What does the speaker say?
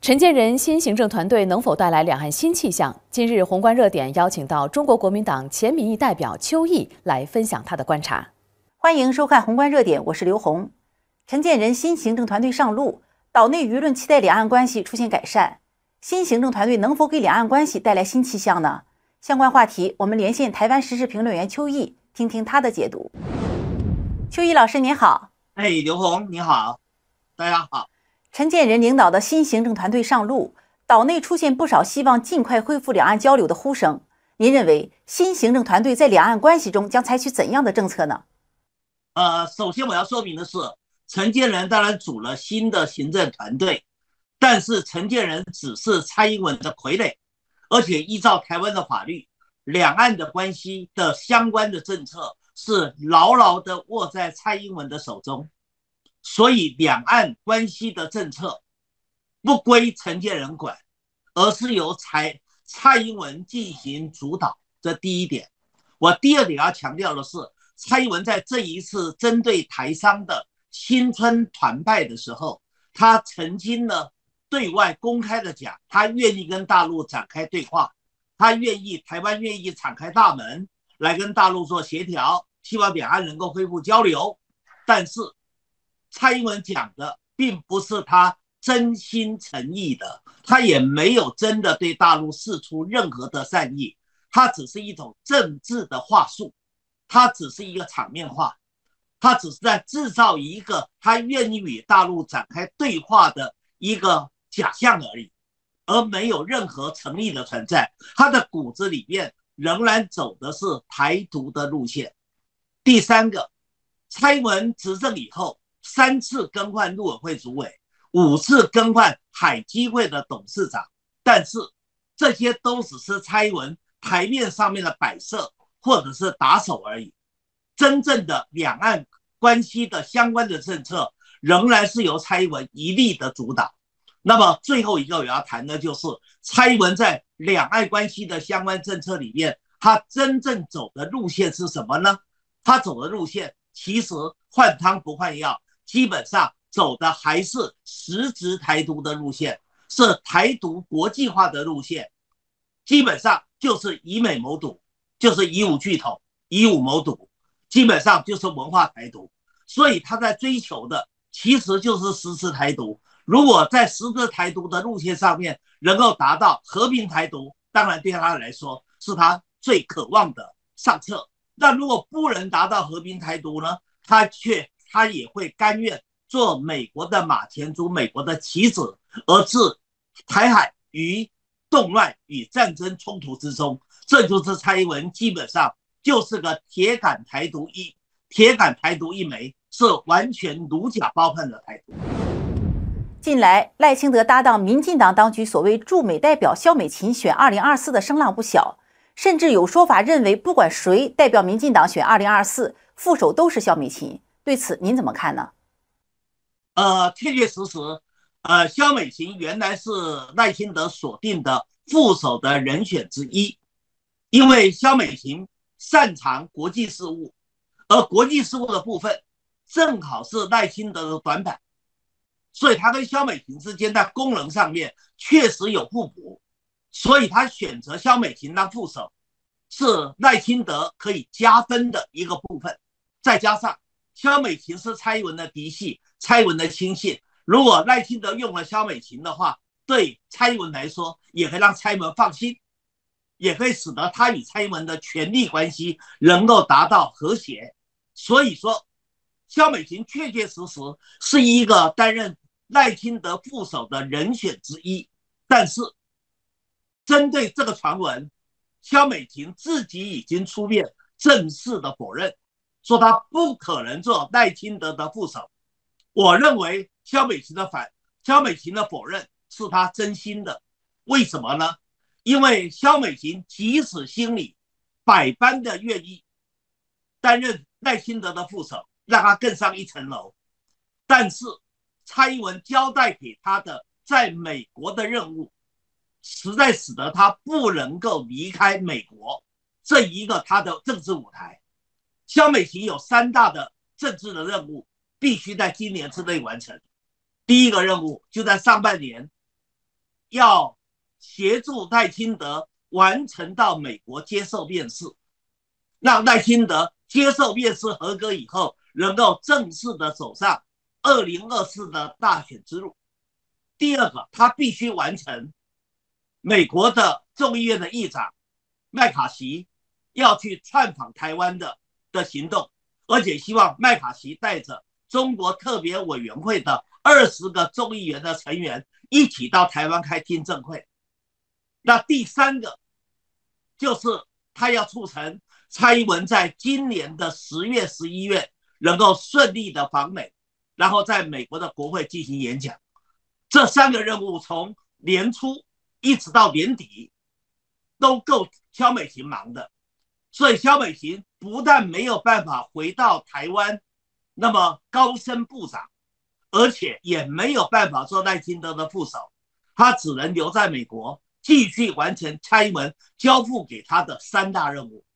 陈建仁新行政团队能否带来两岸新气象？今日宏观热点邀请到中国国民党前民意代表邱毅来分享他的观察。 欢迎收看宏观热点，我是刘红。陈建仁新行政团队上路，岛内舆论期待两岸关系出现改善。新行政团队能否给两岸关系带来新气象呢？相关话题，我们连线台湾时事评论员邱毅，听听他的解读。邱毅老师您好。 刘红你好，大家好。 陈建仁领导的新行政团队上路，岛内出现不少希望尽快恢复两岸交流的呼声。您认为新行政团队在两岸关系中将采取怎样的政策呢？ 首先我要说明的是，陈建仁当然组了新的行政团队，但是陈建仁只是蔡英文的傀儡，而且依照台湾的法律，两岸的关系的相关的政策是牢牢的握在蔡英文的手中。所以两岸关系的政策不归陈建仁管，而是由蔡英文进行主导，这第一点。我第二点要强调的是，蔡英文在这一次针对台商的新春团拜的时候，他曾经呢对外公开的讲，他愿意跟大陆展开对话，台湾愿意敞开大门来跟大陆做协调，希望两岸能够恢复交流。但是蔡英文讲的并不是他真心诚意的，他也没有真的对大陆释出任何的善意，他只是一种政治的话术，他只是一个场面话，他只是在制造一个他愿意与大陆展开对话的一个假象而已，而没有任何诚意的存在。他的骨子里面仍然走的是台独的路线。第三个，蔡英文执政以后3次更换陆委会主委，5次更换海基会的董事长，但是这些都只是蔡英文台面上面的摆设或者是打手而已。真正的两岸关系的相关的政策仍然是由蔡英文一力的主导。那么最后一个我要谈的就是蔡英文在两岸关系的相关政策里面，他真正走的路线是什么呢？他走的路线其实换汤不换药，基本上走的还是实质台独的路线，是台独国际化的路线，基本上就是以美谋独，就是以武拒统，以武谋独，基本上就是文化台独。所以他在追求的其实就是实质台独。如果在实质台独的路线上面能够达到和平台独，当然对他来说是他最渴望的上策。那如果不能达到和平台独呢，他也会甘愿做美国的马前卒，美国的棋子，而置台海于动乱与战争冲突之中。这就是蔡英文基本上就是个铁杆台独一枚，是完全如假包换的台独。 近来赖清德搭档民进党当局所谓驻美代表萧美琴选2024的声浪不小，甚至有说法认为不管谁代表民进党选2024，副手都是萧美琴。对此您怎么看呢？ 确确实实，萧美琴原来是赖清德锁定的副手的人选之一，因为萧美琴擅长国际事务，而国际事务的部分正好是赖清德的短板，所以他跟萧美琴之间在功能上面确实有互补，所以他选择萧美琴当副手是赖清德可以加分的一个部分。再加上萧美琴是蔡英文的嫡系，蔡英文的亲信，如果赖清德用了萧美琴的话，对蔡英文来说也可以让蔡英文放心，也可以使得他与蔡英文的权力关系能够达到和谐。所以说萧美琴确确实实是一个担任赖清德副手的人选之一。但是针对这个传闻，萧美琴自己已经出面正式的否认，说他不可能做赖清德的副手。我认为萧美琴的否认是他真心的。为什么呢？因为萧美琴即使心里百般的愿意担任赖清德的副手，让他更上一层楼，但是蔡英文交代给他的在美国的任务，实在使得他不能够离开美国这一个他的政治舞台。萧美琴有3大的政治的任务必须在今年之内完成。第一个任务就在上半年要协助赖清德完成到美国接受面试，让赖清德接受面试合格以后，能够正式的走上2024的大选之路。第二个，他必须完成美国的众议院的议长麦卡锡要去窜访台湾的行动，而且希望麦卡锡带着中国特别委员会的20个众议员的成员一起到台湾开听证会。那第三个就是他要促成蔡英文在今年的10月、11月能够顺利的访美，然后在美国的国会进行演讲。这3个任务从年初一直到年底都够萧美琴忙的，所以萧美琴不但没有办法回到台湾那么高升部长，而且也没有办法做赖清德的副手，他只能留在美国继续完成蔡英文交付给他的3大任务。